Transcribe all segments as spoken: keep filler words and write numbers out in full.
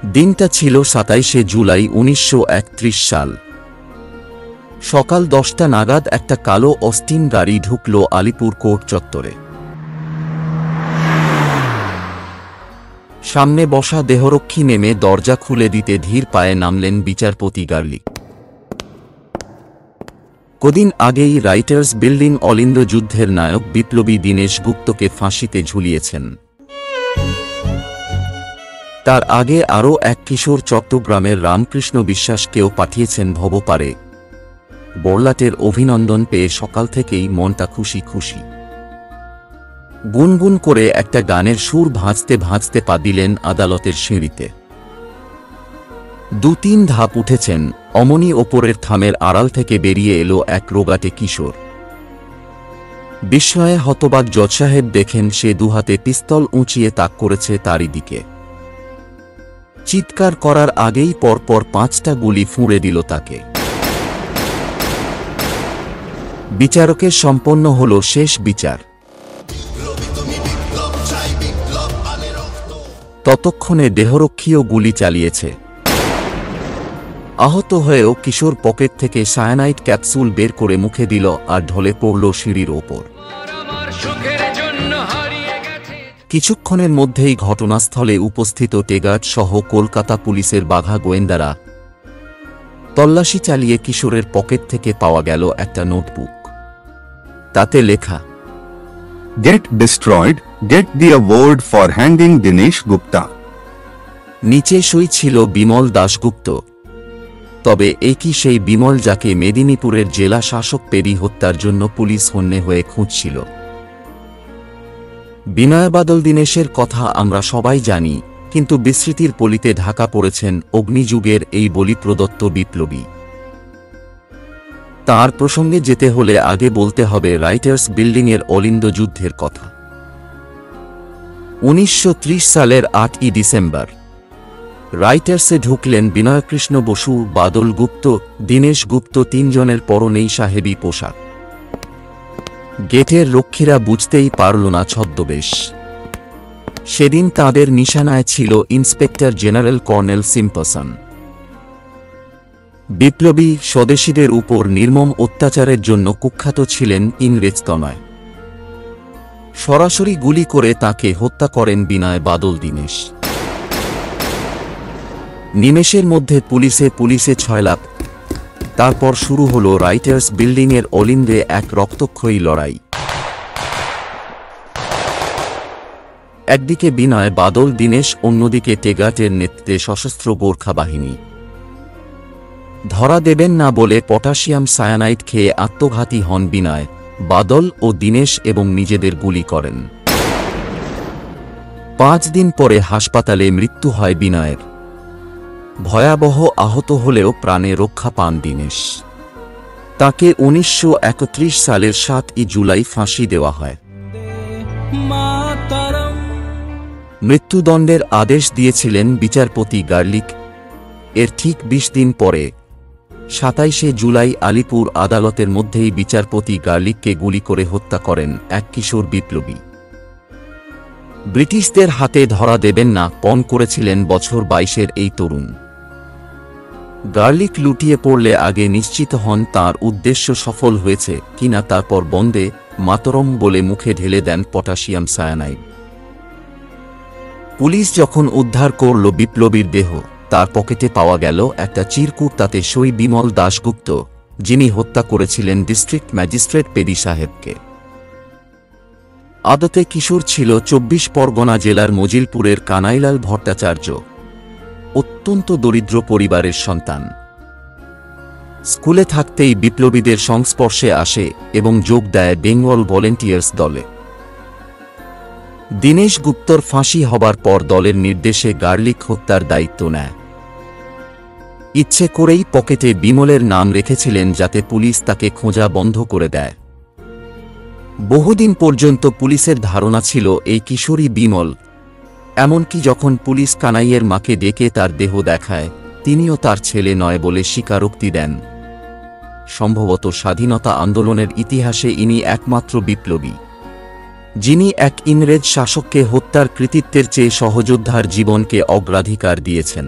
দিনটা ছিল সাতাইশে জুলাই উনিশশো একত্রিশ সাল। সকাল দশটা নাগাদ একটা কালো অস্টিন গাড়ি ঢুকল আলিপুর কোর্ট চত্বরে। সামনে বসা দেহরক্ষী নেমে দরজা খুলে দিতে ধীর পায়ে নামলেন বিচারপতি গার্লিক। কদিন আগেই রাইটার্স বিল্ডিং অলিন্দ যুদ্ধের নায়ক বিপ্লবী দীনেশ গুপ্তকে ফাঁসিতে ঝুলিয়েছেন। তার আগে আরও এক কিশোর চট্টগ্রামের রামকৃষ্ণ বিশ্বাসকেও পাঠিয়েছেন ভবপারে। বড়লাটের অভিনন্দন পেয়ে সকাল থেকেই মনটা খুশি খুশি। গুনগুন করে একটা গানের সুর ভাঁজতে ভাঁজতে পা দিলেন আদালতের সিঁড়িতে। দু তিন ধাপ উঠেছেন, অমনি ওপরের থামের আড়াল থেকে বেরিয়ে এলো এক রোগাটে কিশোর। বিস্ময়ে হতবাক জজ সাহেব দেখেন সে দুহাতে পিস্তল উঁচিয়ে তাক করেছে তারই দিকে। চিৎকার করার আগেই পরপর পাঁচটা গুলি ফুঁড়ে দিল তাকে। বিচারকের সম্পন্ন হল শেষ বিচার। ততক্ষণে দেহরক্ষীও গুলি চালিয়েছে। আহত হয়েও কিশোর পকেট থেকে সায়ানাইড ক্যাপসুল বের করে মুখে দিল আর ঢলে পড়ল সিঁড়ির ওপর। কিছুক্ষণের মধ্যেই ঘটনাস্থলে উপস্থিত টেগার্ড সহ কলকাতা পুলিশের বাঘা গোয়েন্দারা তল্লাশি চালিয়ে কিশোরের পকেট থেকে পাওয়া গেল একটা নোটবুক। তাতে লেখা, Get destroyed, get the award for hanging Dinesh Gupta। নিচে সই ছিল বিমল দাশগুপ্ত। তবে এ কি সেই বিমল যাকে মেদিনীপুরের জেলা শাসক পেডি হত্যার জন্য পুলিশ হন্যে হয়ে খুঁজছিল? বিনয় বাদল দীনেশের কথা আমরা সবাই জানি, কিন্তু বিস্মৃতির পলিতে ঢাকা পড়েছেন অগ্নিযুগের এই বলি প্রদত্ত বিপ্লবী। তাঁর প্রসঙ্গে যেতে হলে আগে বলতে হবে রাইটার্স বিল্ডিংয়ের অলিন্দ যুদ্ধের কথা। উনিশশো ত্রিশ সালের আটই ডিসেম্বর রাইটার্সে ঢুকলেন বিনয়কৃষ্ণ বসু, বাদল গুপ্ত, দীনেশ গুপ্ত, তিনজনের পরনেই সাহেবী পোশাক। গেটের রক্ষীরা বুঝতেই পারল না ছদ্মবেশ। সেদিন তাঁদের নিশানায় ছিল ইন্সপেক্টর জেনারেল কর্নেল সিম্পসন। বিপ্লবী স্বদেশীদের উপর নির্মম অত্যাচারের জন্য কুখ্যাত ছিলেন ইংরেজ তনয়। সরাসরি গুলি করে তাকে হত্যা করেন বিনয় বাদল দীনেশ। নিমেষের মধ্যে পুলিশে পুলিশে ছয়লাভ। তারপর শুরু হল রাইটার্স বিল্ডিংয়ের অলিন্দে এক রক্তক্ষয়ী লড়াই। একদিকে বিনয় বাদল দীনেশ, অন্যদিকে টেগার্টের নেতৃত্বে সশস্ত্র গোর্খা বাহিনী। ধরা দেবেন না বলে পটাশিয়াম সায়ানাইড খেয়ে আত্মঘাতী হন বিনয়, বাদল ও দীনেশ এবং নিজেদের গুলি করেন। পাঁচ দিন পরে হাসপাতালে মৃত্যু হয় বিনয়ের। ভয়াবহ আহত হলেও প্রাণে রক্ষা পান দীনেশ। তাকে উনিশশো একত্রিশ সালের সাতই জুলাই ফাঁসি দেওয়া হয়। মৃত্যুদণ্ডের আদেশ দিয়েছিলেন বিচারপতি গার্লিক। এর ঠিক বিশ দিন পরে সাতাইশে জুলাই আলিপুর আদালতের মধ্যেই বিচারপতি গার্লিককে গুলি করে হত্যা করেন এক কিশোর বিপ্লবী। ব্রিটিশদের হাতে ধরা দেবেন না পণ করেছিলেন বছর বাইশের এই তরুণ। গার্লিক লুটিয়ে পড়লে আগে নিশ্চিত হন তাঁর উদ্দেশ্য সফল হয়েছে কিনা, তারপর বন্দে মাতরম বলে মুখে ঢেলে দেন পটাশিয়াম সায়ানাইড। পুলিশ যখন উদ্ধার করল বিপ্লবীর দেহ, তার পকেটে পাওয়া গেল একটা চিরকুট, তাতে সই বিমল দাশগুপ্ত, যিনি হত্যা করেছিলেন ডিস্ট্রিক্ট ম্যাজিস্ট্রেট পেডি সাহেবকে। আদতে কিশোর ছিল চব্বিশ পরগনা জেলার মজিলপুরের কানাইলাল ভট্টাচার্য, অত্যন্ত দরিদ্র পরিবারের সন্তান। স্কুলে থাকতেই বিপ্লবীদের সংস্পর্শে আসে এবং যোগ দেয় বেঙ্গল ভলেন্টিয়ার্স দলে। দীনেশ গুপ্তর ফাঁসি হবার পর দলের নির্দেশে গার্লিক হত্যার দায়িত্ব নেয়। ইচ্ছে করেই পকেটে বিমলের নাম রেখেছিলেন যাতে পুলিশ তাকে খোঁজা বন্ধ করে দেয়। বহুদিন পর্যন্ত পুলিশের ধারণা ছিল এই কিশোরী বিমল। এমনকি যখন পুলিশ কানাইয়ের মাকে ডেকে তার দেহ দেখায়, তিনিও তার ছেলে নয় বলে স্বীকারোক্তি দেন। সম্ভবত স্বাধীনতা আন্দোলনের ইতিহাসে ইনি একমাত্র বিপ্লবী যিনি এক ইংরেজ শাসককে হত্যার কৃতিত্বের চেয়ে সহযোদ্ধার জীবনকে অগ্রাধিকার দিয়েছেন।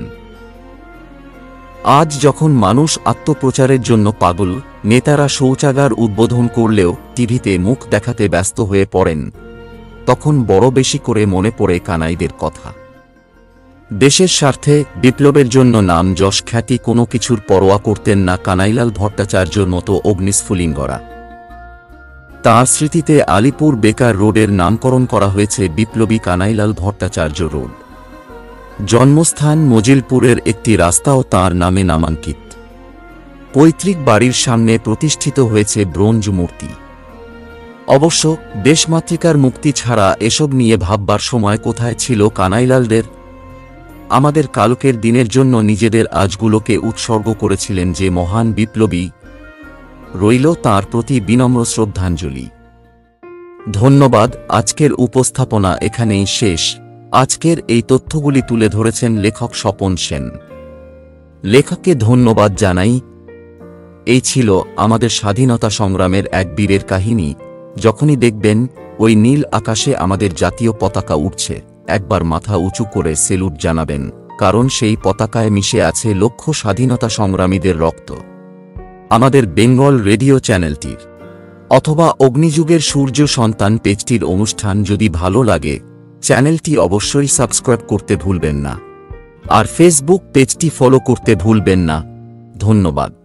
আজ যখন মানুষ আত্মপ্রচারের জন্য পাগল, নেতারা শৌচাগার উদ্বোধন করলেও টিভিতে মুখ দেখাতে ব্যস্ত হয়ে পড়েন, তখন বড় বেশি করে মনে পড়ে কানাইদের কথা। দেশের স্বার্থে বিপ্লবের জন্য নাম যশ খ্যাতি কোনো কিছুর পরোয়া করতেন না কানাইলাল ভট্টাচার্যর মতো অগ্নিস্ফুলিঙ্গরা। তাঁর স্মৃতিতে আলিপুর বেকার রোডের নামকরণ করা হয়েছে বিপ্লবী কানাইলাল ভট্টাচার্য রোড। জন্মস্থান মজিলপুরের একটি রাস্তাও তাঁর নামে নামাঙ্কিত। পৈতৃক বাড়ির সামনে প্রতিষ্ঠিত হয়েছে ব্রোঞ্জ মূর্তি। অবশ্য দেশমাতৃকার মুক্তি ছাড়া এসব নিয়ে ভাববার সময় কোথায় ছিল কানাইলালদের? আমাদের কালকের দিনের জন্য নিজেদের আজগুলোকে উৎসর্গ করেছিলেন যে মহান বিপ্লবী, রইল তাঁর প্রতি বিনম্র শ্রদ্ধাঞ্জলি। ধন্যবাদ। আজকের উপস্থাপনা এখানেই শেষ। আজকের এই তথ্যগুলি তুলে ধরেছেন লেখক স্বপন সেন। লেখককে ধন্যবাদ জানাই। এই ছিল আমাদের স্বাধীনতা সংগ্রামের এক বীরের কাহিনী। যখনই দেখবেন ওই নীল আকাশে আমাদের জাতীয় পতাকা উঠছে, একবার মাথা উঁচু করে সেলুট জানাবেন, কারণ সেই পতাকায় মিশে আছে লক্ষ স্বাধীনতা সংগ্রামীদের রক্ত। আমাদের বেঙ্গল রেডিও চ্যানেলটির অথবা অগ্নিযুগের সূর্য সন্তান পেজটির অনুষ্ঠান যদি ভালো লাগে, চ্যানেলটি অবশ্যই সাবস্ক্রাইব করতে ভুলবেন না, আর ফেসবুক পেজটি ফলো করতে ভুলবেন না। ধন্যবাদ।